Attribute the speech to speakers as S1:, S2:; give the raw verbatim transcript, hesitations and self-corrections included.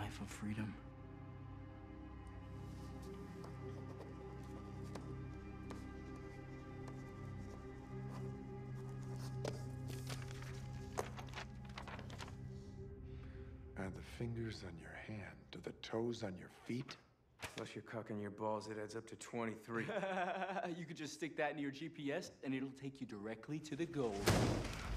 S1: life of freedom.
S2: Add the fingers on your hand to the toes on your feet.
S3: Plus you're cocking your balls, it adds up to twenty-three.
S1: You could just stick that in your G P S, and it'll take you directly to the goal.